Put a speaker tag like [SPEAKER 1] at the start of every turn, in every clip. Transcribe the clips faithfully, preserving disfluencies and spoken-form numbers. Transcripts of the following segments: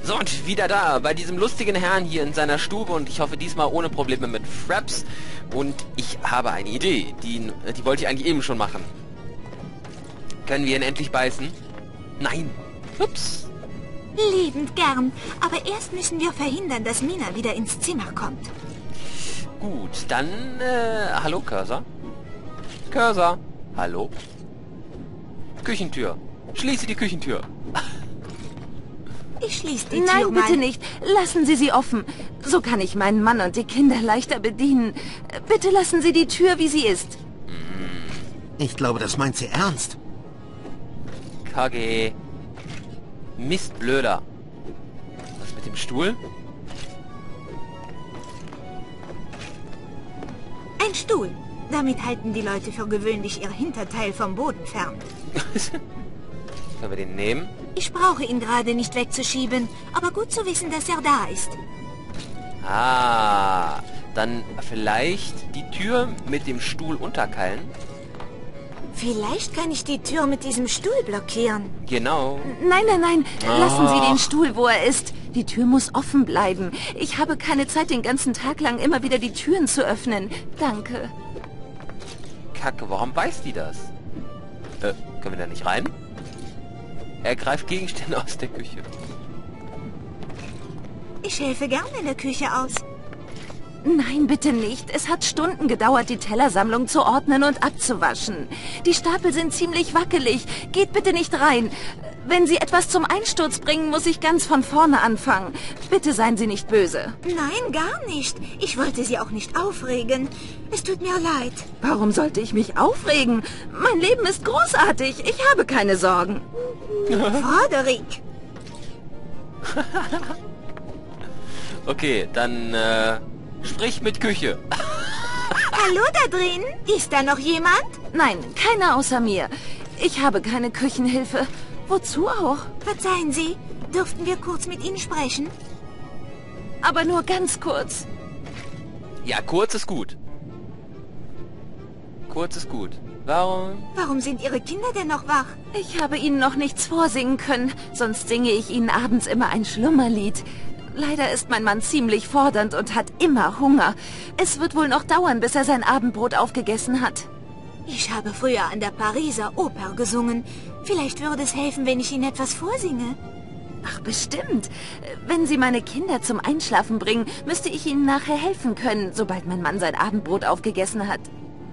[SPEAKER 1] So, und wieder da, bei diesem lustigen Herrn hier in seiner Stube und ich hoffe diesmal ohne Probleme mit Fraps. Und ich habe eine Idee, die, die wollte ich eigentlich eben schon machen. Können wir ihn endlich beißen? Nein. Ups.
[SPEAKER 2] Liebend gern, aber erst müssen wir verhindern, dass Mina wieder ins Zimmer kommt.
[SPEAKER 1] Gut, dann, äh, hallo Cursor. Cursor, hallo. Küchentür. Schließe die Küchentür.
[SPEAKER 2] Ich schließe die
[SPEAKER 3] Nein,
[SPEAKER 2] Tür mal.
[SPEAKER 3] bitte nicht. Lassen Sie sie offen. So kann ich meinen Mann und die Kinder leichter bedienen. Bitte lassen Sie die Tür, wie sie ist.
[SPEAKER 4] Ich glaube, das meint sie ernst.
[SPEAKER 1] K G. Mist, blöder. Was mit dem Stuhl?
[SPEAKER 2] Ein Stuhl. Damit halten die Leute für gewöhnlich ihr Hinterteil vom Boden fern.
[SPEAKER 1] Können wir den nehmen?
[SPEAKER 2] Ich brauche ihn gerade nicht wegzuschieben, aber gut zu wissen, dass er da ist.
[SPEAKER 1] Ah, dann vielleicht die Tür mit dem Stuhl unterkeilen.
[SPEAKER 2] Vielleicht kann ich die Tür mit diesem Stuhl blockieren.
[SPEAKER 1] Genau.
[SPEAKER 3] Nein, nein, nein. Lassen Sie
[SPEAKER 1] Ach.
[SPEAKER 3] den Stuhl, wo er ist. Die Tür muss offen bleiben. Ich habe keine Zeit, den ganzen Tag lang immer wieder die Türen zu öffnen. Danke.
[SPEAKER 1] Kacke, warum weiß die das? Äh, können wir da nicht rein? Er greift Gegenstände aus der Küche.
[SPEAKER 2] Ich helfe gerne in der Küche aus.
[SPEAKER 3] Nein, bitte nicht. Es hat Stunden gedauert, die Tellersammlung zu ordnen und abzuwaschen. Die Stapel sind ziemlich wackelig. Geht bitte nicht rein. Wenn Sie etwas zum Einsturz bringen, muss ich ganz von vorne anfangen. Bitte seien Sie nicht böse.
[SPEAKER 2] Nein, gar nicht. Ich wollte Sie auch nicht aufregen. Es tut mir leid.
[SPEAKER 3] Warum sollte ich mich aufregen? Mein Leben ist großartig. Ich habe keine Sorgen.
[SPEAKER 2] Frederik.
[SPEAKER 1] Okay, dann, äh, sprich mit Küche.
[SPEAKER 2] Hallo da drin. Ist da noch jemand?
[SPEAKER 3] Nein, keiner außer mir. Ich habe keine Küchenhilfe. Wozu auch?
[SPEAKER 2] Verzeihen Sie, dürften wir kurz mit Ihnen sprechen?
[SPEAKER 3] Aber nur ganz kurz.
[SPEAKER 1] Ja, kurz ist gut. Kurz ist gut. Warum?
[SPEAKER 2] Warum sind Ihre Kinder denn noch wach?
[SPEAKER 3] Ich habe Ihnen noch nichts vorsingen können, sonst singe ich Ihnen abends immer ein Schlummerlied. Leider ist mein Mann ziemlich fordernd und hat immer Hunger. Es wird wohl noch dauern, bis er sein Abendbrot aufgegessen hat.
[SPEAKER 2] Ich habe früher an der Pariser Oper gesungen. Vielleicht würde es helfen, wenn ich Ihnen etwas vorsinge.
[SPEAKER 3] Ach, bestimmt. Wenn Sie meine Kinder zum Einschlafen bringen, müsste ich Ihnen nachher helfen können, sobald mein Mann sein Abendbrot aufgegessen hat.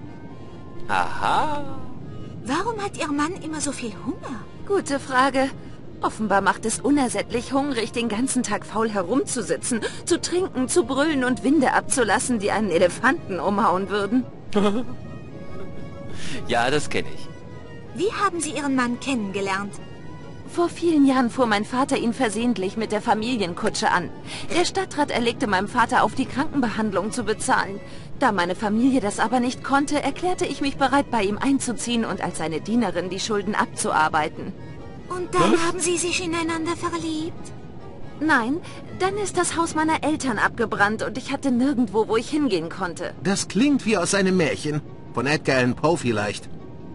[SPEAKER 1] Aha.
[SPEAKER 2] Warum hat Ihr Mann immer so viel Hunger?
[SPEAKER 3] Gute Frage. Offenbar macht es unersättlich hungrig, den ganzen Tag faul herumzusitzen, zu trinken, zu brüllen und Winde abzulassen, die einen Elefanten umhauen würden.
[SPEAKER 1] Ja, das kenne ich.
[SPEAKER 2] Wie haben Sie Ihren Mann kennengelernt?
[SPEAKER 3] Vor vielen Jahren fuhr mein Vater ihn versehentlich mit der Familienkutsche an. Der Stadtrat erlegte meinem Vater auf, die Krankenbehandlung zu bezahlen. Da meine Familie das aber nicht konnte, erklärte ich mich bereit, bei ihm einzuziehen und als seine Dienerin die Schulden abzuarbeiten.
[SPEAKER 2] Und dann
[SPEAKER 1] Was?
[SPEAKER 2] haben Sie sich ineinander verliebt?
[SPEAKER 3] Nein, dann ist das Haus meiner Eltern abgebrannt und ich hatte nirgendwo, wo ich hingehen konnte.
[SPEAKER 4] Das klingt wie aus einem Märchen. Von Edgar Allan Poe vielleicht.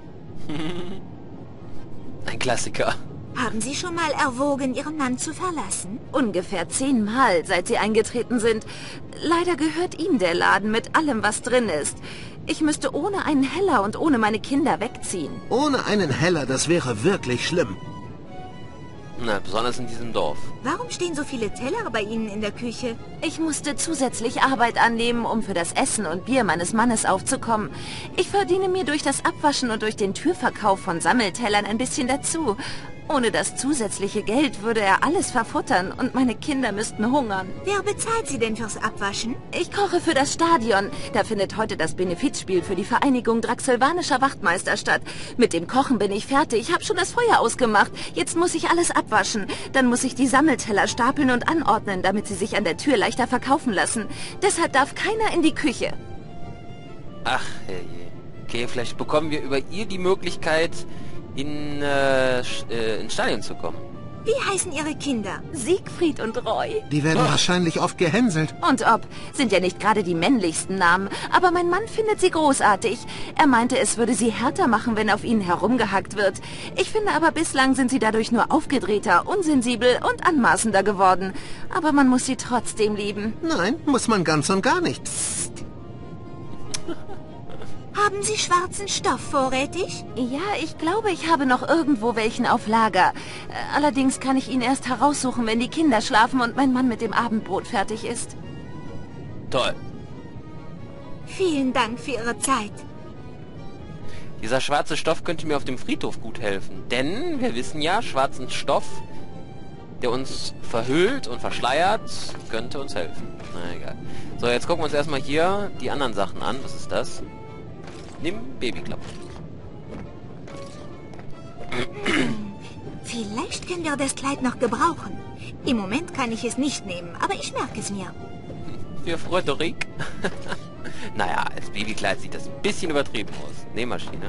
[SPEAKER 1] Ein Klassiker.
[SPEAKER 2] Haben Sie schon mal erwogen, Ihren Mann zu verlassen?
[SPEAKER 3] Ungefähr zehnmal, seit sie eingetreten sind. Leider gehört ihm der Laden mit allem, was drin ist. Ich müsste ohne einen Heller und ohne meine Kinder wegziehen.
[SPEAKER 4] Ohne einen Heller, das wäre wirklich schlimm.
[SPEAKER 1] Na, besonders in diesem Dorf.
[SPEAKER 2] Warum stehen so viele Teller bei Ihnen in der Küche?
[SPEAKER 3] Ich musste zusätzlich Arbeit annehmen, um für das Essen und Bier meines Mannes aufzukommen. Ich verdiene mir durch das Abwaschen und durch den Türverkauf von Sammeltellern ein bisschen dazu. Ohne das zusätzliche Geld würde er alles verfuttern und meine Kinder müssten hungern.
[SPEAKER 2] Wer bezahlt Sie denn fürs Abwaschen?
[SPEAKER 3] Ich koche für das Stadion. Da findet heute das Benefizspiel für die Vereinigung Draxelvanischer Wachtmeister statt. Mit dem Kochen bin ich fertig. Ich habe schon das Feuer ausgemacht. Jetzt muss ich alles abwaschen. Dann muss ich die Sammelteller stapeln und anordnen, damit sie sich an der Tür leichter verkaufen lassen. Deshalb darf keiner in die Küche.
[SPEAKER 1] Ach, herrje. Okay, vielleicht bekommen wir über ihr die Möglichkeit, in, äh, sch- äh, ins Stadion zu kommen.
[SPEAKER 2] Wie heißen Ihre Kinder?
[SPEAKER 3] Siegfried und Roy.
[SPEAKER 4] Die werden wahrscheinlich oft gehänselt.
[SPEAKER 3] Und ob, sind ja nicht gerade die männlichsten Namen, aber mein Mann findet sie großartig. Er meinte, es würde sie härter machen, wenn auf ihnen herumgehackt wird. Ich finde aber, bislang sind sie dadurch nur aufgedrehter, unsensibel und anmaßender geworden. Aber man muss sie trotzdem lieben.
[SPEAKER 4] Nein, muss man ganz und gar nicht.
[SPEAKER 2] Haben Sie schwarzen Stoff vorrätig?
[SPEAKER 3] Ja, ich glaube, ich habe noch irgendwo welchen auf Lager. Äh, Allerdings kann ich ihn erst heraussuchen, wenn die Kinder schlafen und mein Mann mit dem Abendbrot fertig ist.
[SPEAKER 1] Toll.
[SPEAKER 2] Vielen Dank für Ihre Zeit.
[SPEAKER 1] Dieser schwarze Stoff könnte mir auf dem Friedhof gut helfen. Denn wir wissen ja, schwarzen Stoff, der uns verhüllt und verschleiert, könnte uns helfen. Na egal. So, jetzt gucken wir uns erstmal hier die anderen Sachen an. Was ist das? Nimm Babyklappe.
[SPEAKER 2] Vielleicht können wir das Kleid noch gebrauchen. Im Moment kann ich es nicht nehmen, aber ich merke es mir.
[SPEAKER 1] Für Frederik. Naja, als Babykleid sieht das ein bisschen übertrieben aus. Nähmaschine.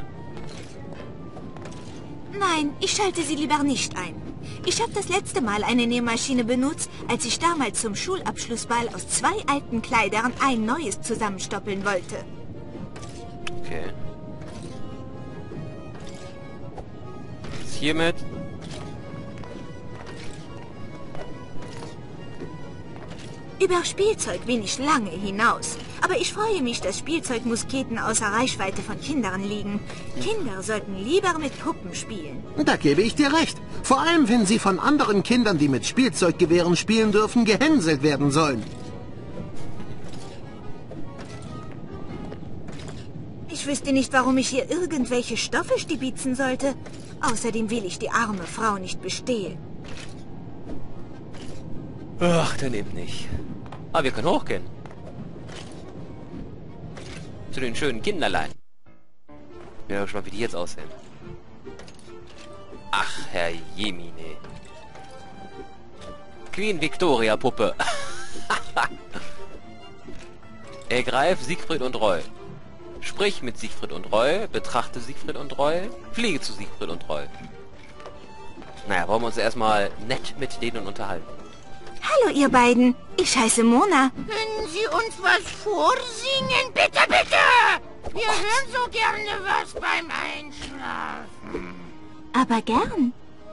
[SPEAKER 2] Nein, ich schalte sie lieber nicht ein. Ich habe das letzte Mal eine Nähmaschine benutzt, als ich damals zum Schulabschlussball aus zwei alten Kleidern ein neues zusammenstoppeln wollte.
[SPEAKER 1] Okay. Jetzt hiermit.
[SPEAKER 2] Über Spielzeug bin ich lange hinaus. Aber ich freue mich, dass Spielzeugmusketen außer Reichweite von Kindern liegen. Kinder sollten lieber mit Puppen spielen.
[SPEAKER 4] Da gebe ich dir recht. Vor allem, wenn sie von anderen Kindern, die mit Spielzeuggewehren spielen dürfen, gehänselt werden sollen.
[SPEAKER 2] Ich wüsste nicht, warum ich hier irgendwelche Stoffe stibitzen sollte. Außerdem will ich die arme Frau nicht bestehlen.
[SPEAKER 1] Ach, dann eben nicht. Aber wir können hochgehen. Zu den schönen Kinderlein. Ich bin ja gespannt, wie die jetzt aussehen. Ach, Herr Jemine. Queen Victoria Puppe. Ergreif Siegfried und Roy. Sprich mit Siegfried und Roy, betrachte Siegfried und Roy, fliege zu Siegfried und Roy. Naja, wollen wir uns erstmal nett mit denen unterhalten.
[SPEAKER 2] Hallo, ihr beiden. Ich heiße Mona.
[SPEAKER 5] Können Sie uns was vorsingen? Bitte, bitte! Wir hören so gerne was beim Einschlafen.
[SPEAKER 2] Aber gern.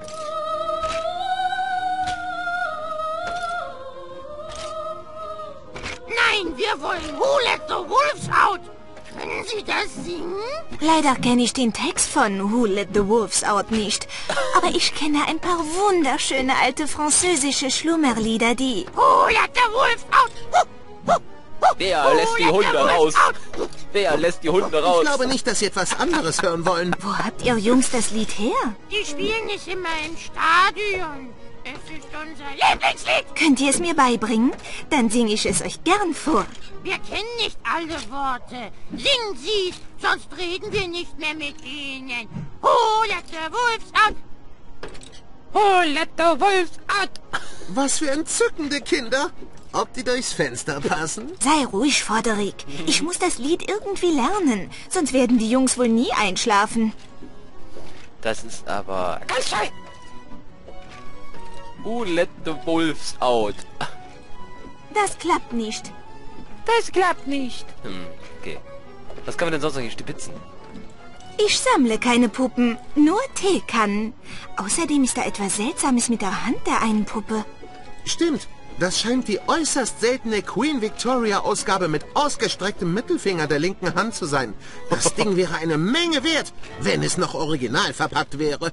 [SPEAKER 5] Nein, wir wollen Who Let the Wolves Out. Können Sie das singen?
[SPEAKER 2] Leider kenne ich den Text von Who Let the Wolves Out nicht. Aber ich kenne ein paar wunderschöne alte französische Schlummerlieder, die...
[SPEAKER 5] Who Let the Wolves Out? Huh, huh, huh.
[SPEAKER 1] Wer
[SPEAKER 5] Who
[SPEAKER 1] lässt die
[SPEAKER 5] let the
[SPEAKER 1] Hunde
[SPEAKER 5] wolves
[SPEAKER 1] raus?
[SPEAKER 5] out?
[SPEAKER 1] Wer lässt die Hunde
[SPEAKER 4] Ich
[SPEAKER 1] raus?
[SPEAKER 4] glaube nicht, dass sie etwas anderes hören wollen.
[SPEAKER 2] Wo habt ihr Jungs das Lied her?
[SPEAKER 5] Die spielen es immer im Stadion. Es ist unser Lieblingslied.
[SPEAKER 2] Könnt ihr es mir beibringen? Dann singe ich es euch gern vor.
[SPEAKER 5] Wir kennen nicht alle Worte. Singen Sie, sonst reden wir nicht mehr mit Ihnen. Who let the wolves out?
[SPEAKER 1] Oh, let the wolves out!
[SPEAKER 4] Was für entzückende Kinder. Ob die durchs Fenster passen?
[SPEAKER 2] Sei ruhig, Frederik. Ich muss das Lied irgendwie lernen. Sonst werden die Jungs wohl nie einschlafen.
[SPEAKER 1] Das ist aber... Ganz schön! Who let the wolves out?
[SPEAKER 2] Das klappt nicht.
[SPEAKER 5] Das klappt nicht.
[SPEAKER 1] Hm, okay. Was kann man denn sonst noch hier stibitzen?
[SPEAKER 2] Ich sammle keine Puppen, nur Teekannen. Außerdem ist da etwas Seltsames mit der Hand der einen Puppe.
[SPEAKER 4] Stimmt. Das scheint die äußerst seltene Queen Victoria-Ausgabe mit ausgestrecktem Mittelfinger der linken Hand zu sein. Das Ding wäre eine Menge wert, wenn es noch original verpackt wäre.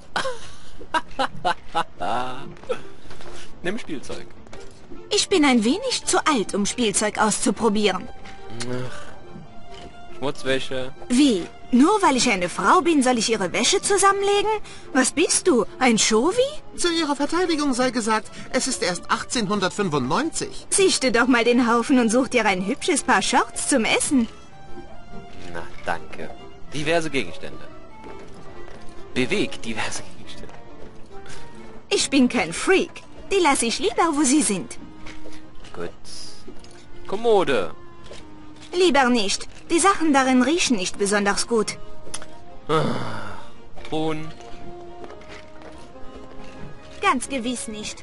[SPEAKER 1] Nimm Spielzeug.
[SPEAKER 2] Ich bin ein wenig zu alt, um Spielzeug auszuprobieren.
[SPEAKER 1] Schmutzwäsche.
[SPEAKER 2] Wie? Nur weil ich eine Frau bin, soll ich ihre Wäsche zusammenlegen? Was bist du? Ein Chauvi?
[SPEAKER 4] Zu ihrer Verteidigung sei gesagt, es ist erst achtzehnhundertfünfundneunzig.
[SPEAKER 2] Sichte doch mal den Haufen und such dir ein hübsches Paar Shorts zum Essen.
[SPEAKER 1] Na, danke. Diverse Gegenstände. Bewegt diverse Gegenstände.
[SPEAKER 2] Ich bin kein Freak. Die lasse ich lieber, wo sie sind.
[SPEAKER 1] Gut. Kommode.
[SPEAKER 2] Lieber nicht. Die Sachen darin riechen nicht besonders gut.
[SPEAKER 1] Truhen.
[SPEAKER 2] Ganz gewiss nicht.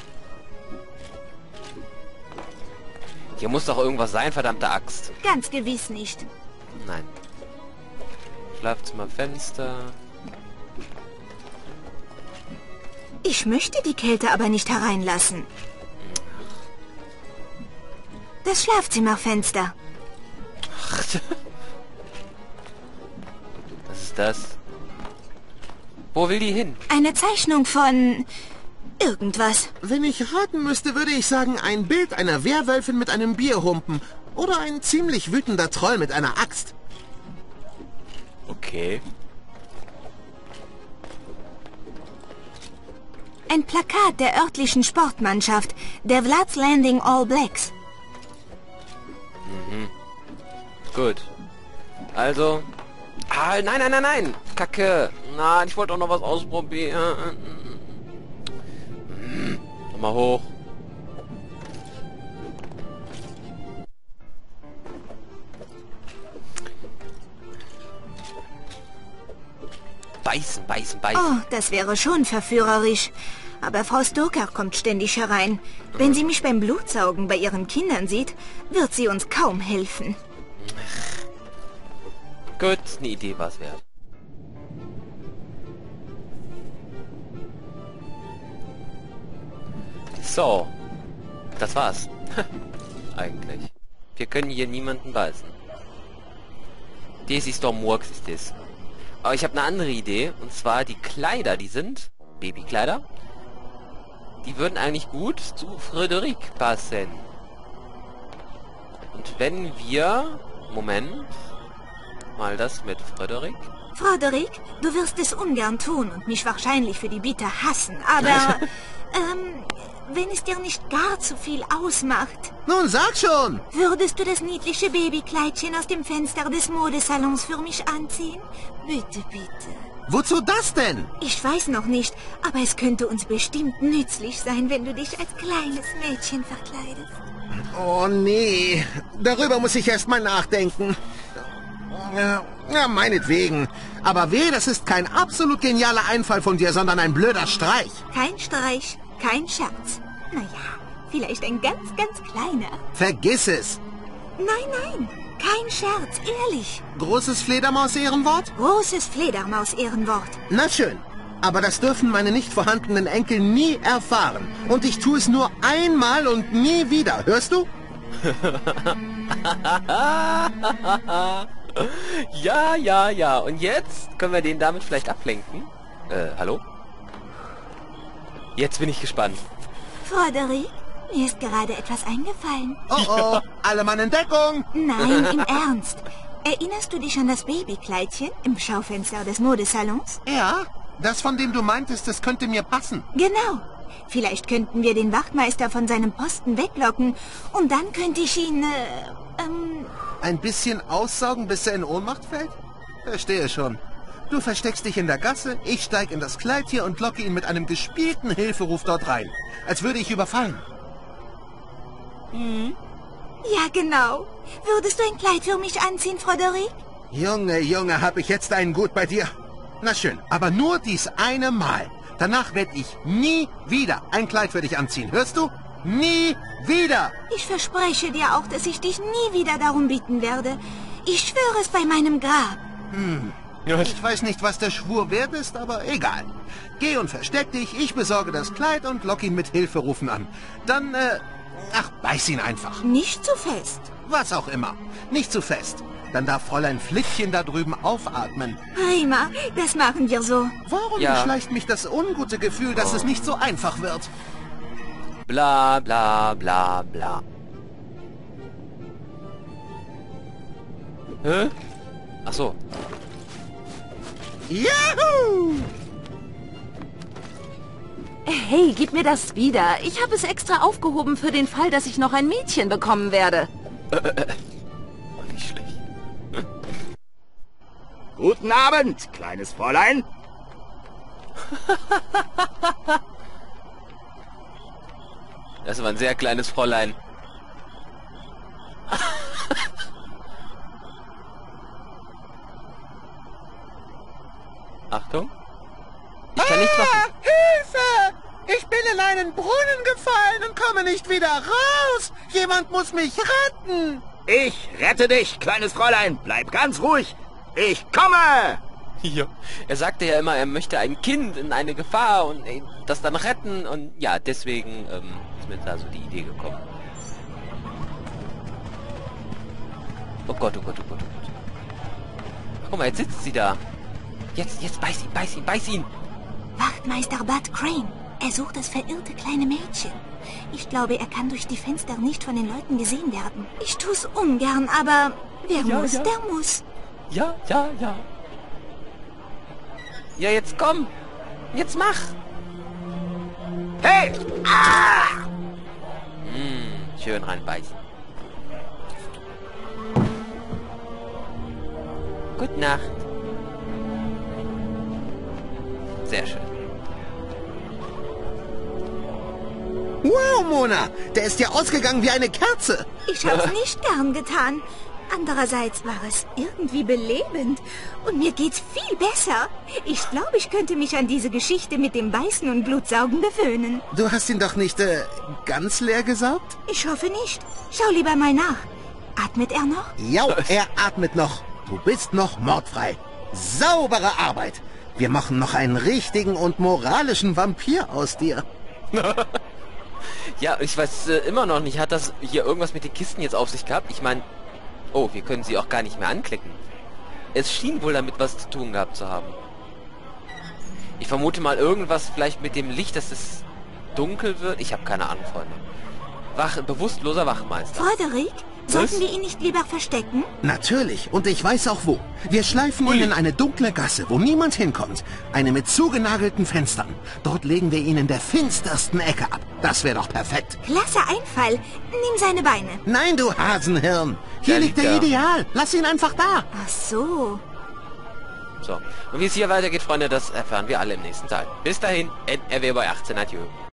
[SPEAKER 1] Hier muss doch irgendwas sein, verdammte Axt.
[SPEAKER 2] Ganz gewiss nicht.
[SPEAKER 1] Nein. Schlafzimmer, Fenster.
[SPEAKER 2] Ich möchte die Kälte aber nicht hereinlassen. Das Schlafzimmerfenster.
[SPEAKER 1] Was ist das? Wo will die hin?
[SPEAKER 2] Eine Zeichnung von... irgendwas.
[SPEAKER 4] Wenn ich raten müsste, würde ich sagen, ein Bild einer Werwölfin mit einem Bierhumpen. Oder ein ziemlich wütender Troll mit einer Axt.
[SPEAKER 1] Okay.
[SPEAKER 2] Ein Plakat der örtlichen Sportmannschaft, der Vlad's Landing All Blacks.
[SPEAKER 1] Mhm. Gut. Also... Ah, nein, nein, nein, nein! Kacke! Nein, ich wollte auch noch was ausprobieren. Hm. Nochmal hoch. Beißen, beißen, beißen.
[SPEAKER 2] Oh, das wäre schon verführerisch. Aber Frau Stoker kommt ständig herein. Wenn sie mich beim Blutsaugen bei ihren Kindern sieht, wird sie uns kaum helfen.
[SPEAKER 1] Gut, eine Idee war's wert. So. Das war's. Eigentlich. Wir können hier niemanden beißen. Das ist doch Murks, ist das. Aber ich habe eine andere Idee. Und zwar die Kleider, die sind Babykleider. Die würden eigentlich gut zu Frederik passen. Und wenn wir... Moment... Mal das mit Frederik.
[SPEAKER 2] Frederik, du wirst es ungern tun und mich wahrscheinlich für die Bitte hassen. Aber, ähm, wenn es dir nicht gar zu viel ausmacht...
[SPEAKER 4] Nun, sag schon!
[SPEAKER 2] Würdest du das niedliche Babykleidchen aus dem Fenster des Modesalons für mich anziehen? Bitte, bitte.
[SPEAKER 4] Wozu das denn?
[SPEAKER 2] Ich weiß noch nicht, aber es könnte uns bestimmt nützlich sein, wenn du dich als kleines Mädchen verkleidest.
[SPEAKER 4] Oh nee, darüber muss ich erst mal nachdenken. Ja, ja, meinetwegen. Aber weh, das ist kein absolut genialer Einfall von dir, sondern ein blöder Streich.
[SPEAKER 2] Kein Streich, kein Scherz. Naja, vielleicht ein ganz, ganz kleiner.
[SPEAKER 4] Vergiss es.
[SPEAKER 2] Nein, nein, kein Scherz, ehrlich.
[SPEAKER 4] Großes Fledermaus-Ehrenwort?
[SPEAKER 2] Großes Fledermaus-Ehrenwort.
[SPEAKER 4] Na schön. Aber das dürfen meine nicht vorhandenen Enkel nie erfahren. Und ich tue es nur einmal und nie wieder. Hörst du?
[SPEAKER 1] Ja, ja, ja. Und jetzt können wir den damit vielleicht ablenken. Äh, hallo? Jetzt bin ich gespannt.
[SPEAKER 2] Frederik, mir ist gerade etwas eingefallen.
[SPEAKER 4] Oh oh, alle Mann in Deckung!
[SPEAKER 2] Nein, im Ernst. Erinnerst du dich an das Babykleidchen im Schaufenster des Modesalons?
[SPEAKER 4] Ja, das, von dem du meintest, das könnte mir passen.
[SPEAKER 2] Genau. Vielleicht könnten wir den Wachtmeister von seinem Posten weglocken und dann könnte ich ihn, äh, ähm...
[SPEAKER 4] Ein bisschen aussaugen, bis er in Ohnmacht fällt? Verstehe schon. Du versteckst dich in der Gasse, ich steig in das Kleid hier und locke ihn mit einem gespielten Hilferuf dort rein. Als würde ich überfallen.
[SPEAKER 2] Hm? Ja, genau. Würdest du ein Kleid für mich anziehen, Frederik?
[SPEAKER 4] Junge, Junge, hab ich jetzt einen Gut bei dir. Na schön, aber nur dies eine Mal. Danach werde ich nie wieder ein Kleid für dich anziehen. Hörst du? Nie wieder!
[SPEAKER 2] Ich verspreche dir auch, dass ich dich nie wieder darum bitten werde. Ich schwöre es bei meinem Grab.
[SPEAKER 4] Hm. Ich weiß nicht, was der Schwur wert ist, aber egal. Geh und versteck dich, ich besorge das Kleid und lock ihn mit Hilferufen an. Dann, äh... Ach, beiß ihn einfach.
[SPEAKER 2] Nicht zu fest.
[SPEAKER 4] Was auch immer. Nicht zu fest. Dann darf Fräulein Flittchen da drüben aufatmen.
[SPEAKER 2] Prima, das machen wir so.
[SPEAKER 4] Warum
[SPEAKER 1] ja.
[SPEAKER 4] beschleicht mich das ungute Gefühl, dass
[SPEAKER 1] oh.
[SPEAKER 4] es nicht so einfach wird?
[SPEAKER 1] Bla bla bla bla. Hä? Ach so.
[SPEAKER 4] Juhu!
[SPEAKER 3] Hey, gib mir das wieder. Ich habe es extra aufgehoben für den Fall, dass ich noch ein Mädchen bekommen werde.
[SPEAKER 1] Äh, äh, äh. Nicht schlecht.
[SPEAKER 6] Guten Abend, kleines Fräulein.
[SPEAKER 1] Das war ein sehr kleines Fräulein. Achtung. Ich kann nichts machen.
[SPEAKER 4] Hilfe! komme nicht wieder raus. Jemand muss mich retten.
[SPEAKER 6] Ich rette dich, kleines Fräulein. Bleib ganz ruhig. Ich komme!
[SPEAKER 1] Ja. Er sagte ja immer, er möchte ein Kind in eine Gefahr und äh, das dann retten. Und ja, deswegen ähm, ist mir da so die Idee gekommen. Oh Gott, oh Gott, oh Gott, oh Gott. Guck mal, jetzt sitzt sie da. Jetzt, jetzt beiß ihn, beiß ihn, beiß ihn.
[SPEAKER 2] Wachtmeister Bud Crane. Er sucht das verirrte kleine Mädchen. Ich glaube, er kann durch die Fenster nicht von den Leuten gesehen werden. Ich tu's ungern, aber wer
[SPEAKER 1] Ja,
[SPEAKER 2] muss,
[SPEAKER 1] ja.
[SPEAKER 2] der muss.
[SPEAKER 1] Ja, ja, ja. Ja, jetzt komm. Jetzt mach.
[SPEAKER 6] Hey!
[SPEAKER 1] Hm, schön reinbeißen. Gute Nacht. Sehr schön.
[SPEAKER 4] Wow, Mona, der ist ja ausgegangen wie eine Kerze.
[SPEAKER 2] Ich hab's nicht gern getan. Andererseits war es irgendwie belebend. Und mir geht's viel besser. Ich glaube, ich könnte mich an diese Geschichte mit dem Beißen und Blutsaugen gewöhnen.
[SPEAKER 4] Du hast ihn doch nicht äh, ganz leer gesaugt?
[SPEAKER 2] Ich hoffe nicht. Schau lieber mal nach. Atmet er noch?
[SPEAKER 4] Ja, er atmet noch. Du bist noch mordfrei. Saubere Arbeit. Wir machen noch einen richtigen und moralischen Vampir aus dir.
[SPEAKER 1] Ja, ich weiß äh, immer noch nicht, hat das hier irgendwas mit den Kisten jetzt auf sich gehabt? Ich meine, oh, wir können sie auch gar nicht mehr anklicken. Es schien wohl damit was zu tun gehabt zu haben. Ich vermute mal irgendwas vielleicht mit dem Licht, dass es dunkel wird. Ich habe keine Ahnung, Freunde. Wach, bewusstloser Wachmeister.
[SPEAKER 2] Frederik, sollten wir ihn nicht lieber verstecken?
[SPEAKER 4] Natürlich, und ich weiß auch wo. Wir schleifen ihn in eine dunkle Gasse, wo niemand hinkommt. Eine mit zugenagelten Fenstern. Dort legen wir ihn in der finstersten Ecke ab. Das wäre doch perfekt.
[SPEAKER 2] Klasse Einfall. Nimm seine Beine.
[SPEAKER 4] Nein, du Hasenhirn. Hier
[SPEAKER 1] Der
[SPEAKER 4] liegt
[SPEAKER 1] liegt
[SPEAKER 4] der
[SPEAKER 1] da.
[SPEAKER 4] Ideal. Lass ihn einfach da.
[SPEAKER 2] Ach so.
[SPEAKER 1] So. Und wie es hier weitergeht, Freunde, das erfahren wir alle im nächsten Teil. Bis dahin, N R W bei achtzehn. Adieu.